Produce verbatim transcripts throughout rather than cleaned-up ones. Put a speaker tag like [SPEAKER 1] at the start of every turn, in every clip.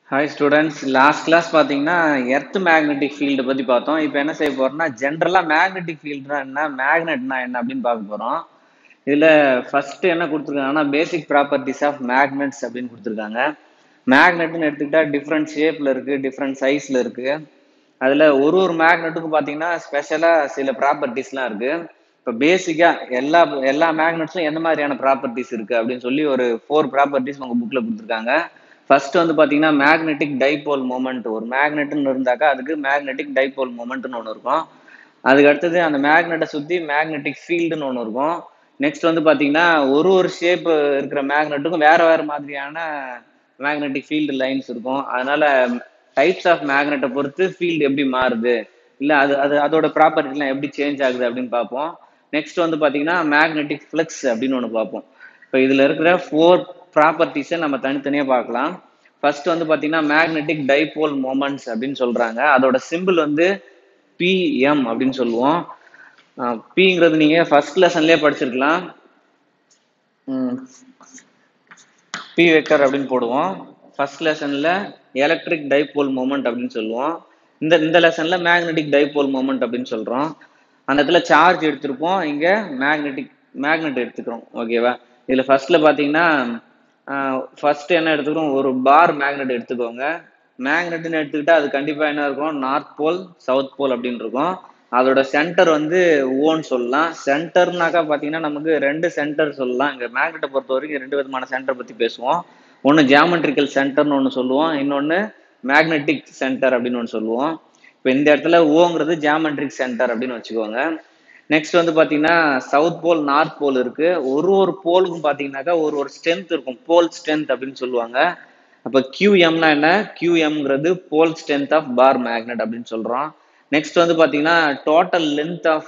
[SPEAKER 1] Hi students, last class பார்த்தீங்கன்னா earth magnetic field பற்றி பார்த்தோம். இப்போ என்ன செய்ய போறோம்னா ஜென்ரலாக மேக்னெட்டிக் ஃபீல்டுனா என்ன, மேக்னெட்னா என்ன அப்படின்னு பார்க்க போகிறோம். இதில் ஃபர்ஸ்ட் என்ன கொடுத்துருக்காங்கன்னா பேசிக் ப்ராப்பர்ட்டிஸ் ஆஃப் மேக்னெட்ஸ் அப்படின்னு கொடுத்துருக்காங்க. மேக்னெட்னு எடுத்துக்கிட்டா டிஃப்ரெண்ட் ஷேப்பில் இருக்குது, டிஃப்ரெண்ட் சைஸில் இருக்குது. அதில் ஒரு ஒரு மேக்னெட்டுக்கும் பார்த்தீங்கன்னா ஸ்பெஷலாக சில ப்ராப்பர்ட்டிஸ்லாம் இருக்குது. இப்போ பேசிக்காக எல்லா எல்லா மேக்னெட்ஸும் எந்த மாதிரியான ப்ராப்பர்ட்டிஸ் இருக்குது அப்படின்னு சொல்லி ஒரு ஃபோர் ப்ராப்பர்ட்டிஸ் உங்கள் புக்கில் கொடுத்துருக்காங்க. ஃபர்ஸ்ட் வந்து பாத்தீங்கன்னா மேக்னெட்டிக் டைபோல் மொமெண்ட். ஒரு மேக்னெட்னு இருந்தாக்கா அதுக்கு மேக்னெட்டிக் டைபோல் மொமெண்ட்னு ஒன்று இருக்கும். அதுக்கு அடுத்தது அந்த மேக்னெட்டை சுற்றி மேக்னெட்டிக் ஃபீல்டுன்னு ஒன்று இருக்கும். நெக்ஸ்ட் வந்து பாத்தீங்கன்னா ஒரு ஒரு ஷேப் இருக்கிற மேக்னெட்டுக்கும் வேற வேற மாதிரியான மேக்னெட்டிக் ஃபீல்டு லைன்ஸ் இருக்கும். அதனால டைப்ஸ் ஆஃப் மேக்னெட்டை பொறுத்து ஃபீல்டு எப்படி மாறுது, இல்லை அது அது அதோட ப்ராப்பர்ட்டிலாம் எப்படி சேஞ்ச் ஆகுது அப்படின்னு பார்ப்போம். நெக்ஸ்ட் வந்து பாத்தீங்கன்னா மேக்னெட்டிக் ஃப்ளக்ஸ் அப்படின்னு ஒன்று பார்ப்போம். இப்போ இதுல இருக்கிற ஃபோர் ப்ராப்பர்ட்டிஸை நம்ம தனித்தனியாக பார்க்கலாம். ஃபர்ஸ்ட் வந்து பார்த்தீங்கன்னா மேக்னெட்டிக் டைபோல் மொமெண்ட்ஸ் அப்படின்னு சொல்றாங்க. அதோட சிம்பிள் வந்து பிஎம் அப்படின்னு சொல்லுவோம். பிங்கிறது நீங்க ஃபர்ஸ்ட் லெசன்லயே படிச்சிருக்கலாம். பி வெக்டர் அப்படின்னு போடுவோம். ஃபர்ஸ்ட் லெசன்ல எலக்ட்ரிக் டைபோல் மொமெண்ட் அப்படின்னு சொல்லுவோம். இந்த இந்த லெசன்ல மேக்னெட்டிக் டைபோல் மொமெண்ட் அப்படின்னு சொல்றோம். அந்த இடத்துல சார்ஜ் எடுத்திருப்போம், இங்க மேக்னெட்டிக் மேக்னெட் எடுத்துக்கிறோம். ஓகேவா? இதுல ஃபர்ஸ்ட்ல பாத்தீங்கன்னா ஃபர்ஸ்ட் என்ன எடுத்துக்கிறோம், ஒரு பார் மேக்னெட் எடுத்துக்கோங்க. மேக்னெட்னு எடுத்துக்கிட்டா அது கண்டிப்பா என்ன இருக்கும், நார்த் போல் சவுத் போல் அப்படின்னு இருக்கும். அதோட சென்டர் வந்து ஓன்னு சொல்லலாம். சென்டர்னாக்கா பாத்தீங்கன்னா நமக்கு ரெண்டு சென்டர் சொல்லலாம். இங்க மேக்னெட்டை பொறுத்த வரைக்கும் ரெண்டு விதமான சென்டர் பத்தி பேசுவோம். ஒன்னு ஜியாமெட்ரிக்கல் சென்டர்னு ஒன்று சொல்லுவோம், இன்னொன்னு மேக்னெட்டிக் சென்டர் அப்படின்னு ஒன்று சொல்லுவோம். இப்போ இந்த இடத்துல ஓங்கிறது ஜியாமெட்ரிக் சென்டர் அப்படின்னு வச்சுக்கோங்க. நெக்ஸ்ட் வந்து பாத்தீங்கன்னா சவுத் போல் நார்த் போல் இருக்கு. ஒரு ஒரு போலுக்கும் பாத்தீங்கன்னாக்கா ஒரு ஒரு ஸ்ட்ரென்த் இருக்கும், போல் ஸ்ட்ரென்த் அப்படின்னு சொல்லுவாங்க. அப்ப கியூஎம்னா என்ன, கியூஎம்ங்கிறது pole strength of bar magnet அப்படின்னு சொல்றோம். நெக்ஸ்ட் வந்து பாத்தீங்கன்னா total length of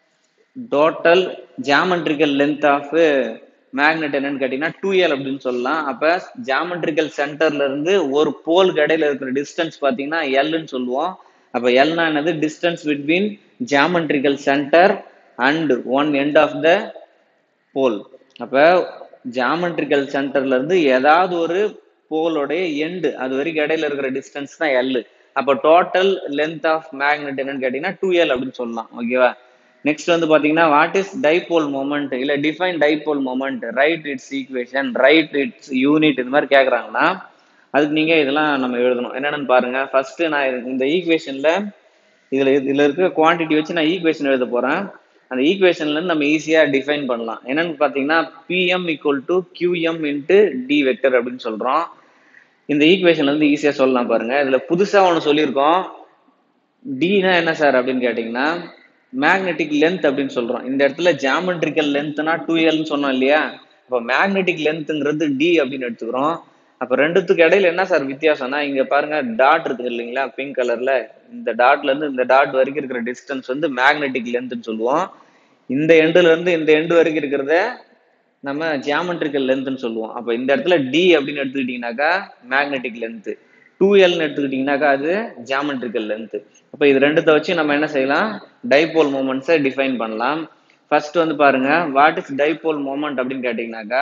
[SPEAKER 1] total geometrical length of magnet என்னன்னு கேட்டீங்கன்னா டூ எல் அப்படின்னு சொல்லலாம். அப்ப ஜியாமெட்ரிக்கல் சென்டர்ல இருந்து ஒரு போலுக்கு இடையில இருக்கிற டிஸ்டன்ஸ் பாத்தீங்கன்னா எல்னு சொல்லுவோம். அப்ப எல்னா என்னது, distance between geometrical centre and one end of the pole. அப்ப ஜியாமெட்ரிக்கல் சென்டர்ல இருந்து ஏதாவது ஒரு போலோடைய எண்டு அது வரைக்கும் இடையில இருக்கிற டிஸ்டன்ஸ் தான் எல். அப்ப டோட்டல் லென்த் ஆஃப் மேக்னெட் என்னன்னு கேட்டீங்கன்னா டூ எல் அப்படின்னு சொல்லலாம். ஓகேவா? நெக்ஸ்ட் வந்து பாத்தீங்கன்னா வாட் இஸ் டைபோல் மொமெண்ட், இல்ல define dipole moment, right it's equation, right it's unit, இந்த மாதிரி கேக்குறாங்கன்னா அதுக்கு நீங்க இதெல்லாம் நம்ம எழுதணும். என்னென்னு பாருங்க. ஃபர்ஸ்ட் நான் இந்த ஈக்குவேஷன்ல இதுல இதுல இருக்கிற குவான்டிட்டி வச்சு நான் ஈக்குவேஷன் எழுத போறேன். அந்த ஈக்குவேஷன்ல இருந்து நம்ம ஈஸியா டிஃபைன் பண்ணலாம். என்னன்னு பாத்தீங்கன்னா PM equal to QM into D vector அப்படின்னு சொல்றோம். இந்த ஈக்குவேஷன்ல இருந்து ஈஸியா சொல்லலாம் பாருங்க. இதுல புதுசா ஒண்ணு சொல்லியிருக்கோம். டினா என்ன சார் அப்படின்னு கேட்டீங்கன்னா மேக்னெட்டிக் லென்த் அப்படின்னு சொல்றோம். இந்த இடத்துல ஜியாமெட்ரிக்கல் லென்த்னா டூ எல்னு சொன்னோம் இல்லையா? அப்ப மேக்னெட்டிக் லென்த்ங்கிறது டி அப்படின்னு எடுத்துக்கிறோம். அப்ப ரெண்டுத்துக்கு இடையில என்ன சார் வித்தியாசம்னா இங்க பாருங்க டாட் இருக்கு இல்லைங்களா, பிங்க் கலர்ல. இந்த டாட்ல இருந்து இந்த டாட் வரைக்கும் இருக்கிற டிஸ்டன்ஸ் வந்து மேக்னெட்டிக் லென்த்னு சொல்லுவோம். இந்த எண்டுல இருந்து இந்த எண்டு வரைக்கும் இருக்கிறத நம்ம ஜியாமெட்ரிக்கல் லென்த்னு சொல்லுவோம். அப்ப இந்த இடத்துல டி அப்படின்னு எடுத்துக்கிட்டீங்கன்னாக்கா மேக்னெட்டிக் லென்த், டூ எல்னு எடுத்துக்கிட்டீங்கன்னாக்கா அது ஜியாமெட்ரிக்கல் லென்த். அப்ப இது ரெண்டுத்தை வச்சு நம்ம என்ன செய்யலாம், டைபோல் மொமெண்ட்ஸை டிஃபைன் பண்ணலாம். ஃபர்ஸ்ட் வந்து பாருங்க வாட் இஸ் டைபோல் மொமெண்ட் அப்படின்னு கேட்டீங்கன்னாக்கா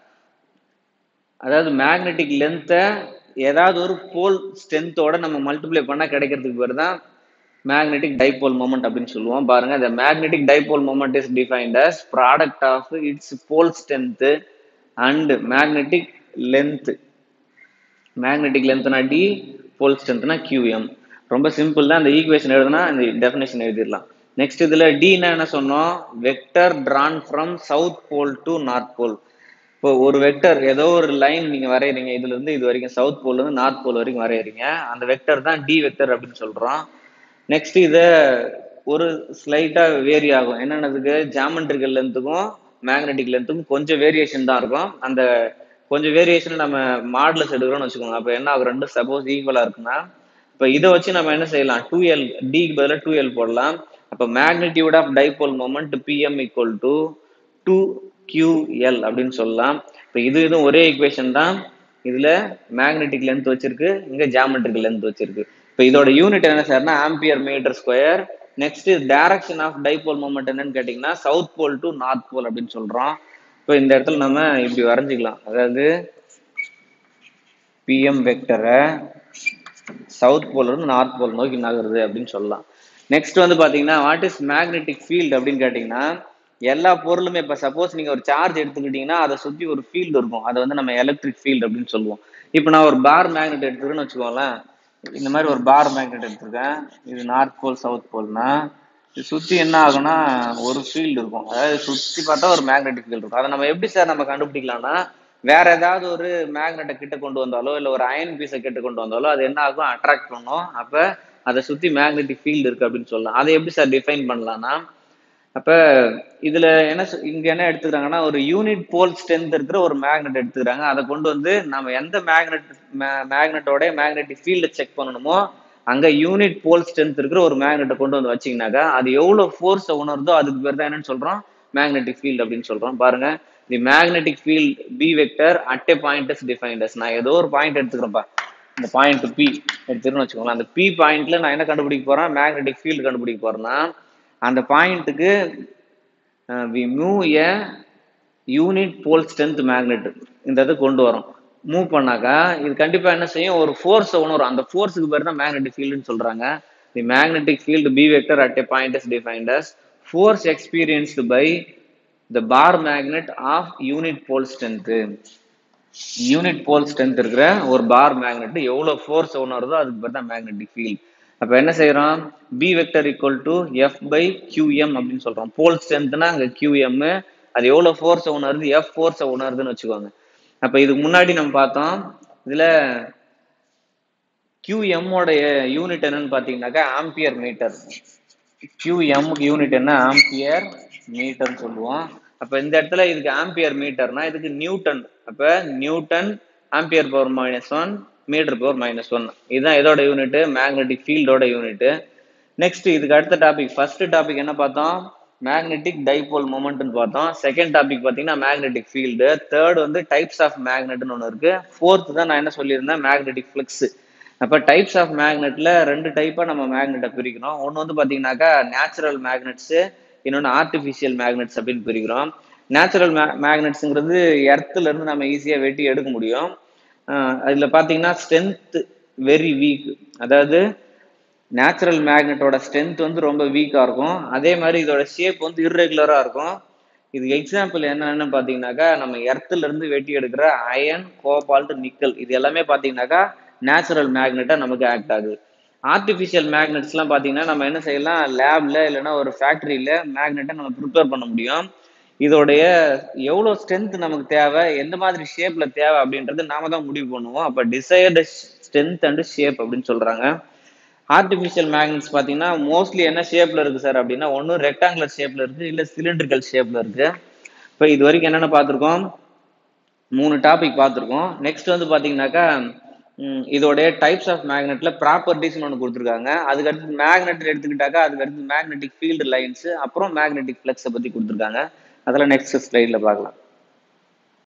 [SPEAKER 1] அதாவது மேக்னெட்டிக் லென்த்தை ஏதாவது ஒரு போல் ஸ்ட்ரென்த்தோட நம்ம மல்டிப்ளை பண்ணா கிடைக்கிறதுக்கு பேர் தான் மேக்னெட்டிக் டைபோல் மொமெண்ட் அப்படின்னு சொல்லுவோம். பாருங்க, the magnetic dipole moment is defined as product of its pole strength and magnetic length. Magnetic லென்த்னா டி, போல் ஸ்ட்ரென்த்னா கியூஎம். ரொம்ப சிம்பிள் தான். இந்த ஈக்குவேஷன் எழுதுனா இந்த டெஃபினேஷன் எழுதிடலாம். நெக்ஸ்ட் இதுல டினா என்ன சொன்னோம், vector drawn from south pole to north pole. இப்போ ஒரு வெக்டர் ஏதோ ஒரு லைன் நீங்க வரையறீங்க, இதுல இருந்து இது வரைக்கும் சவுத் போல்ல இருந்து நார்த் போல் வரைக்கும் வரையறீங்க. அந்த வெக்டர் தான் டி வெக்டர் அப்படின்னு சொல்றோம். நெக்ஸ்ட் இத ஒரு ஸ்லைட்டா வேரி ஆகும். என்னன்னதுக்கு, ஜியாமெட்ரிக்கல் லென்த்துக்கும் மேக்னெட்டிக் லென்த்துக்கும் கொஞ்சம் வேரியேஷன் தான் இருக்கும். அந்த கொஞ்சம் வேரியேஷன் நம்ம மாடுலஸ் எடுக்கிறோம்னு வச்சுக்கோங்க. அப்ப என்ன ஆகும், ரெண்டும் சப்போஸ் ஈக்குவலா இருக்குன்னா இப்ப இதை வச்சு நம்ம என்ன செய்யலாம், டூ எல், டிக்கு பதிலாக டூ எல் போடலாம். அப்ப magnitude of dipole moment PM equal to two QL அப்படின்னு சொல்லலாம். இப்ப இது இதுவும் ஒரே ஈக்குவேஷன் தான். இதுல மேக்னெட்டிக் லென்த் வச்சிருக்கு, இங்க ஜியாமெட்ரிக்கல் லென்த் வச்சிருக்கு. இப்போ இதோட யூனிட் என்ன சார்னா ampere metre square. Next direction of dipole moment என்னன்னு கேட்டீங்கன்னா south pole to north pole அப்படின்னு சொல்றோம். இப்போ இந்த இடத்துல நம்ம இப்படி வரைஞ்சிக்கலாம். அதாவது பிஎம் வெக்டரை சவுத் போல் இருந்து நார்த் போல் நோக்கி நகருது அப்படின்னு சொல்லலாம். நெக்ஸ்ட் வந்து பாத்தீங்கன்னா வாட் இஸ் மேக்னெட்டிக் ஃபீல்டு அப்படின்னு கேட்டீங்கன்னா, எல்லா பொருளுமே இப்ப சப்போஸ் நீங்க ஒரு சார்ஜ் எடுத்துக்கிட்டீங்கன்னா அதை சுத்தி ஒரு ஃபீல்டு இருக்கும், அதை வந்து நம்ம எலக்ட்ரிக் ஃபீல்டு அப்படின்னு சொல்லுவோம். இப்போ நான் ஒரு பார் மேக்னெட் எடுத்துக்கிறேன்னு வச்சுக்கோங்களேன், இந்த மாதிரி ஒரு பார் மேக்னெட் எடுத்திருக்கேன், இது நார்த் போல் சவுத் போல்னா இது சுத்தி என்ன ஆகும்னா ஒரு ஃபீல்டு இருக்கும், அதாவது சுத்தி பார்த்தா ஒரு மேக்னெட்டிக் ஃபீல்டு இருக்கும். அதை நம்ம எப்படி சார் நம்ம கண்டுபிடிக்கலாம்னா, வேற ஏதாவது ஒரு மேக்னெட்டை கிட்ட கொண்டு வந்தாலோ இல்ல ஒரு அயன் பீஸை கிட்ட கொண்டு வந்தாலோ அது என்ன ஆகும், அட்ராக்ட் பண்ணும். அப்ப அதை சுத்தி மேக்னெட்டிக் ஃபீல்டு இருக்கு அப்படின்னு சொல்லலாம். அதை எப்படி சார் டிஃபைன் பண்ணலாம்னா, அப்ப இதுல என்ன இங்க என்ன எடுத்துக்கிறாங்கன்னா, ஒரு யூனிட் போல் ஸ்ட்ரென்த் இருக்கிற ஒரு மேக்னெட் எடுத்துக்கிறாங்க. அதை கொண்டு வந்து நம்ம எந்த மேக்னெட் மேக்னெட்டோட மேக்னெட்டிக் ஃபீல்டு செக் பண்ணணுமோ அங்க யூனிட் போல் ஸ்ட்ரென்த் இருக்கிற ஒரு மேக்னெட்டை கொண்டு வந்து வச்சீங்கன்னாக்கா அது எவ்வளவு ஃபோர்ஸை உணர்தோ அதுக்கு பேர் தான் என்னன்னு சொல்றோம், மேக்னெட்டிக் ஃபீல்டு அப்படின்னு சொல்றோம். பாருங்க, the magnetic field B vector at a point is defined as. நான் ஏதோ ஒரு பாயிண்ட் எடுத்துக்கிறேன்ப்பா, இந்த பாயிண்ட் பி எடுத்துக்கிறேன்னு வச்சுக்கோங்களேன். அந்த பி பாயிண்ட்ல நான் என்ன கண்டுபிடிக்க போறேன், மேக்னெட்டிக் ஃபீல்டு கண்டுபிடிக்க போறேன்னா, அந்த பாயிண்ட்டுக்கு we move a unit pole strength magnet இந்த இது கொண்டு வரும். மூவ் பண்ணாக்கா இது கண்டிப்பா என்ன செய்யும், ஒரு ஃபோர்ஸ் உணரும். அந்த ஃபோர்ஸுக்கு பேர் தான் மேக்னெட்டிக் ஃபீல்டுன்னு சொல்றாங்க. The magnetic field B vector at a point is defined as force experienced by the bar magnet of unit pole strength. Unit pole strength இருக்கிற ஒரு பார் மேக்னெட் எவ்வளவு ஃபோர்ஸ் உணருதோ அதுக்கு பேர் தான் மேக்னெட்டிக் ஃபீல்ட். அப்ப என்ன செய்யறோம், B vector equal to F by QM அப்படின்னு சொல்றோம். போல் ஸ்ட்ரென்த்னா அங்க கியூஎம், அது எவ்வளவு ஃபோர்ஸ் உணருது, எஃப் ஃபோர்ஸ் உணருதுன்னு வச்சுக்கோங்க. அப்ப இதுக்கு முன்னாடி நம்ம பார்த்தோம், இதுல கியூஎம் உடைய யூனிட் என்னன்னு பாத்தீங்கன்னாக்கா ஆம்பியர் மீட்டர். கியூஎம் யூனிட் என்ன, ஆம்பியர் மீட்டர்னு சொல்லுவோம். அப்ப இந்த இடத்துல இதுக்கு ஆம்பியர் மீட்டர்னா இதுக்கு நியூட்டன். அப்ப newton ampere power minus one metre power minus one, இதுதான் இதோட யூனிட், மேக்னெட்டிக் ஃபீல்டோட யூனிட். நெக்ஸ்ட் இதுக்கு அடுத்த டாபிக், ஃபர்ஸ்ட் டாபிக் என்ன பார்த்தோம், மேக்னெட்டிக் டைபோல் மொமெண்ட்னு பார்த்தோம். செகண்ட் டாபிக் பார்த்தீங்கன்னா மேக்னெட்டிக் ஃபீல்டு. தேர்ட் வந்து டைப்ஸ் ஆஃப் மேக்னெட்னு ஒன்று இருக்கு. ஃபோர்த் தான் நான் என்ன சொல்லியிருந்தேன், மேக்னெட்டிக் ஃப்ளக்ஸ். அப்ப டைப்ஸ் ஆஃப் மேக்னெட்ல ரெண்டு டைப்பா நம்ம மேக்னெட்டை பிரிக்கிறோம். ஒன்னு வந்து பாத்தீங்கன்னாக்கா நேச்சுரல் மேக்னெட்ஸ், இன்னொன்னு ஆர்டிபிஷியல் மேக்னெட்ஸ் அப்படின்னு பிரிக்கிறோம். நேச்சுரல் மேக்னெட்ஸ்ங்கிறது எர்த்ல இருந்து நம்ம ஈஸியா வெட்டி எடுக்க முடியும். அதுல பாத்தீங்கன்னா ஸ்ட்ரென்த் வெரி வீக், அதாவது நேச்சுரல் மேக்னெட்டோட ஸ்ட்ரென்த் வந்து ரொம்ப வீக்கா இருக்கும். அதே மாதிரி இதோட ஷேப் வந்து இர்ரெகுலரா இருக்கும். இதுக்கு எக்ஸாம்பிள் என்னன்னு பாத்தீங்கன்னாக்கா, நம்ம எர்த்ல இருந்து வெட்டி எடுக்கிற அயன், கோபால்ட், நிக்கல், இது எல்லாமே பாத்தீங்கன்னாக்கா நேச்சுரல் மேக்னெட்டா நமக்கு ஆக்ட் ஆகுது. ஆர்டிபிஷியல் மேக்னெட்ஸ் எல்லாம் பாத்தீங்கன்னா நம்ம என்ன செய்யலாம், லேப்ல இல்லைன்னா ஒரு ஃபேக்டரியில மேக்னெட்டை நம்ம ப்ரிப்பேர் பண்ண முடியும். இதோடைய எவ்வளவு ஸ்ட்ரென்த் நமக்கு தேவை, எந்த மாதிரி ஷேப்ல தேவை அப்படின்றது நாம தான் முடிவு பண்ணுவோம். அப்ப டிசைர்டு ஸ்ட்ரென்த் அண்ட் ஷேப் அப்படின்னு சொல்றாங்க. ஆர்டிபிஷியல் மேக்னெட்ஸ் பாத்தீங்கன்னா மோஸ்ட்லி என்ன ஷேப்ல இருக்கு சார் அப்படின்னா, ஒன்னு ரெக்டாங்குலர் ஷேப்ல இருக்கு, இல்ல சிலிண்ட்ரிக்கல் ஷேப்ல இருக்கு. இப்ப இது வரைக்கும் என்னென்ன பார்த்திருக்கோம், மூணு டாபிக் பார்த்திருக்கோம். நெக்ஸ்ட் வந்து பாத்தீங்கன்னாக்கா இதோடைய டைப்ஸ் ஆஃப் மேக்னெட்ல ப்ராப்பர்ட்டிஸ் ஒன்று கொடுத்துருக்காங்க. அதுக்கு அடுத்து மேக்னெட் எடுத்துக்கிட்டாக்கா அதுக்கு அடுத்து மேக்னெட்டிக் ஃபீல்டு லைன்ஸ், அப்புறம் மேக்னெட்டிக் ஃப்ளக்ஸை பத்தி கொடுத்துருக்காங்க. அதெல்லாம் நெக்ஸ்ட் ஸ்லைட்ல பார்க்கலாம்.